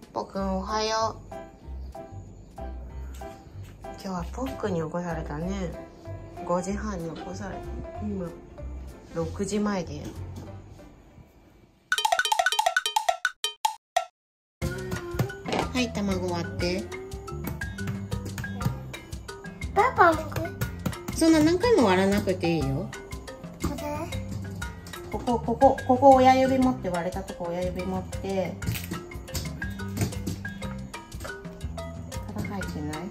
ぽくんおはよう。今日はポックに起こされたね。5時半に起こされた。今6時前で。はい、卵割って。 パパもそんな何回も割らなくていいよ。ここ親指持って、割れたとこ親指持って。殻入ってない？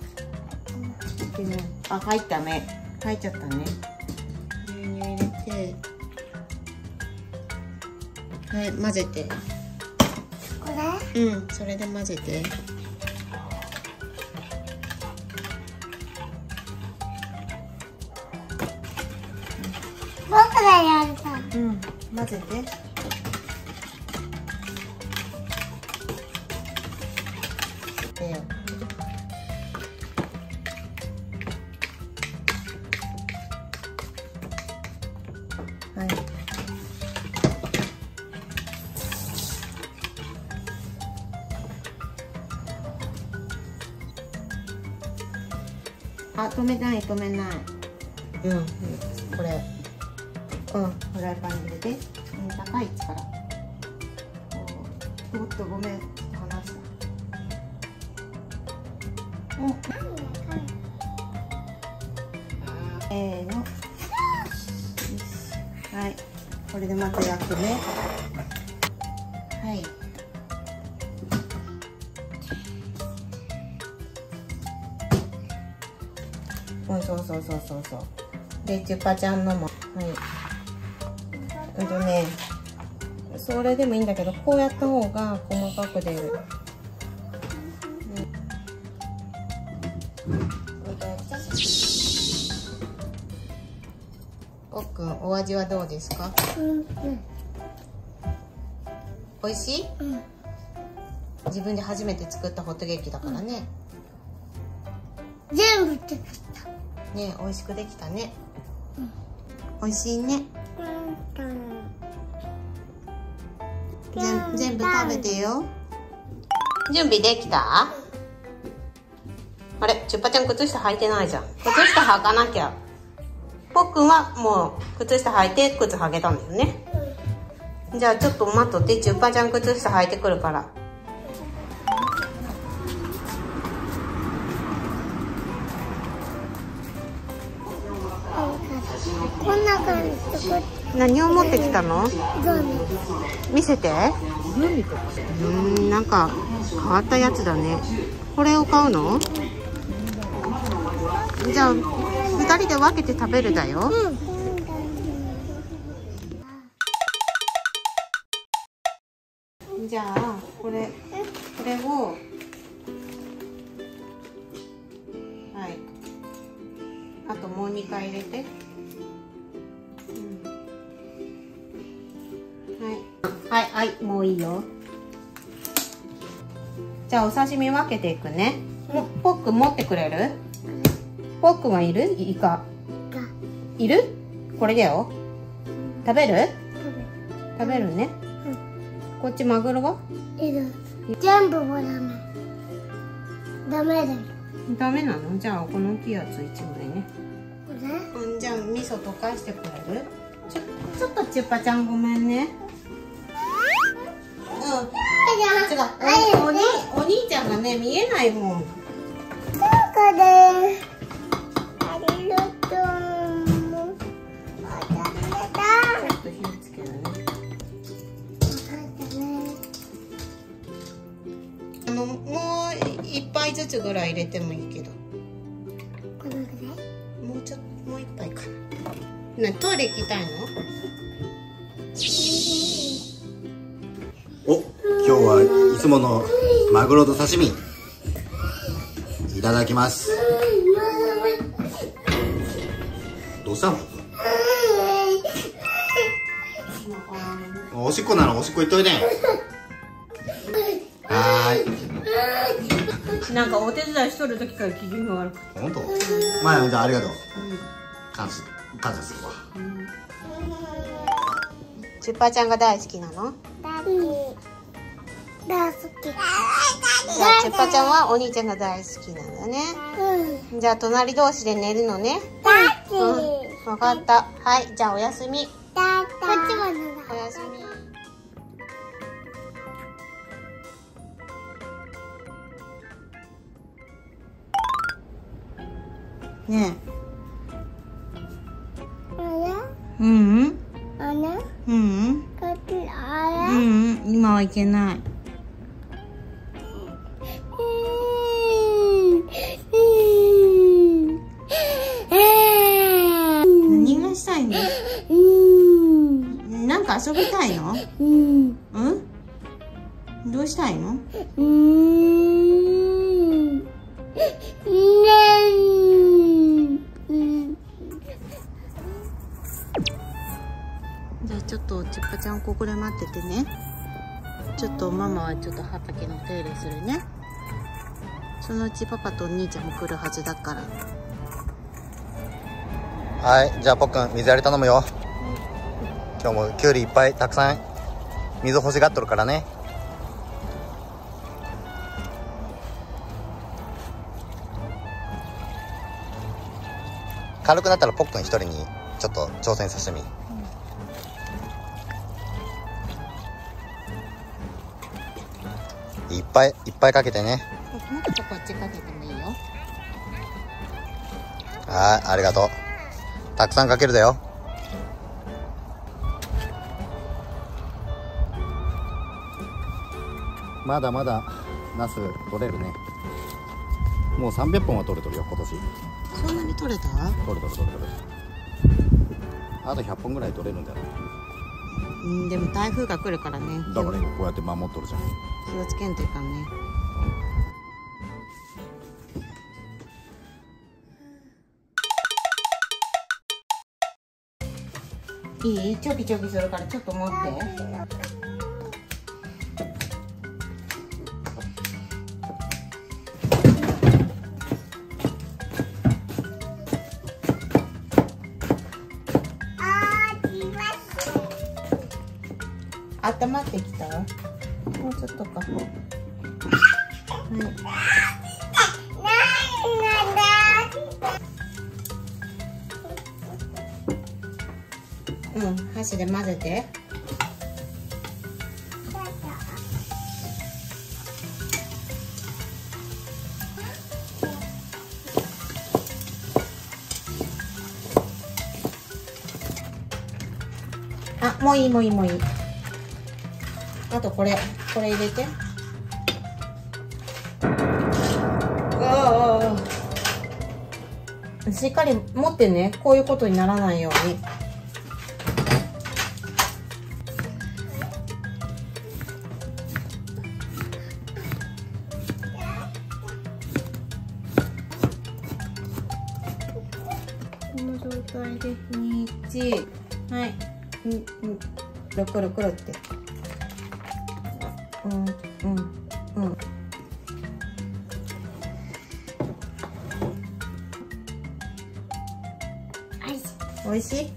あ、入ったね。入っちゃったね。牛乳入れて。はい、混ぜて。 これ？ うん、それで混ぜて。 僕がやるさ。 うん、混ぜて。はい。あ、止めない。うん、これ。フライパンに入れて、高い位置から。おっと、ごめん、離した。の。はい、これでまた焼くね。はい。そう。で、チュッパちゃんのも。はい。それでもいいんだけど、こうやった方が細かく出る。おっくん、お味はどうですか？美味しい？自分で初めて作ったホットケーキだからね。 全部作った。 ね、美味しくできたね。美味しいね。全部食べてよ。準備できた？あれ、チュッパちゃん靴下履いてないじゃん。靴下履かなきゃ。ぽっくんはもう靴下履いて靴履けたんだよね。じゃあちょっと待っとって、チュッパちゃん靴下履いてくるから。 こんな感じで。 何を持ってきたの？見せて。なんか変わったやつだね。これを買うの？じゃあ2人で分けて食べるだよ。じゃあこれを、はい、あともう2回入れて。はい、もういいよ。じゃあお刺身分けていくね。ポック持ってくれる？ポックはいる？イカいる？これだよ。食べる？食べるね。こっちマグロはいる。全部はダメだよ。 ダメなの？じゃあこの大きいやつ1枚ね。 これ？ じゃあ味噌溶かしてくれる？ちょっとチュッパちゃんごめんね。違う。お兄ちゃんがね、見えないもん。 ちょっと火つけるね。もう1杯ずつぐらい入れてもいいけど。 このぐらい？ もう1杯かな。トイレ行きたいの？ 今日はいつものマグロと刺身いただきます。どうしたの？おしっこなの？おしっこ行っといて。はーい。 なんかお手伝いしとる時から機嫌が悪くて。 本当？まあじゃあありがとう。感謝するわ。 チュッパちゃんが大好きなの？ 大好き。 っぱちゃんはお兄ちゃんが大好きなんだね。じゃあ隣同士で寝るのね。わかった。はい、じゃあおやすみ。 こっちもおやすみ。ねえ。うん。うん。今はいけない。何がしたいの？なんか遊びたいの？うん？どうしたいの？じゃあちょっとちっぱちゃんここで待っててね。ちょっとママはちょっと畑の手入れするね。そのうちパパとお兄ちゃんも来るはずだから。 はい、じゃあぽっくん水やり頼むよ。今日もきゅうりいっぱいたくさん水欲しがっとるからね。軽くなったらぽっくん一人にちょっと挑戦させてみ。いっぱいいっぱいかけてね。 もっとこっちかけてもいいよ。 はい、ありがとう。たくさんかけるだよ。まだまだナス取れるね。もう300本は取れとるよ今年。 そんなに取れた？ 取れ。あと100本ぐらい取れるんだよ。 でも台風が来るからね。 だから今こうやって守っとるじゃん。 気をつけんといかんね。いい？チョキチョキするからちょっと持って。温まってきた？もうちょっとか。箸で混ぜて。あ、もういい。あとこれ入れて。しっかり持ってね。こういうことにならないように。この状態で1、はい、くるって。おいしい？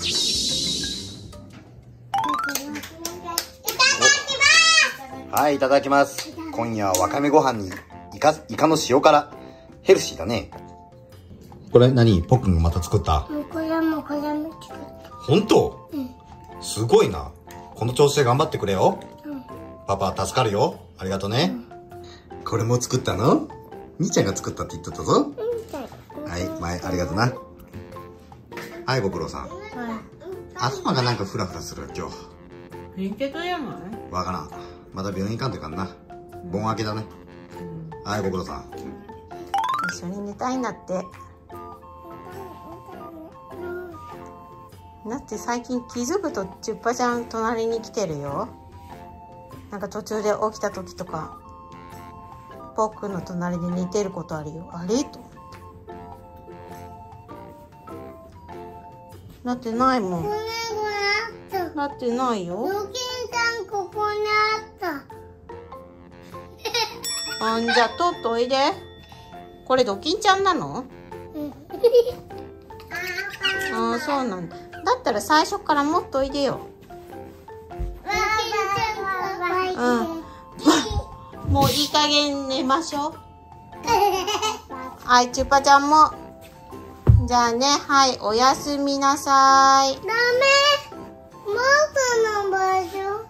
はい、いただきます。今夜はわかめご飯にイカの塩辛。ヘルシーだね。これ何？ぽっくんがまた作った？ これも作った。 本当？すごいな。この調子で頑張ってくれよ。パパ助かるよ。ありがとうね。これも作ったの？兄ちゃんが作ったって言ってたぞ。はい、ありがとうな。はい、ご苦労さん。頭がなんかフラフラする今日。 貧血じゃない？ わからん。また病院行かんといかんな。盆明けだね。はい、ご苦労さん。 一緒に寝たいんだって。だって最近気づくとチュッパちゃん隣に来てるよ。なんか途中で起きた時とかポックの隣で寝てることあるよ。あれとなってないもん。なってないよ。 ドキンさんここにあった。 じゃあ取っといで。これドキンちゃんなの？ああ、そうなんだ。だったら最初から持っといでよ。 もういい加減寝ましょう。はい、チュッパちゃんも。じゃあね、はい、おやすみなさい。 ダメ。マークの場所。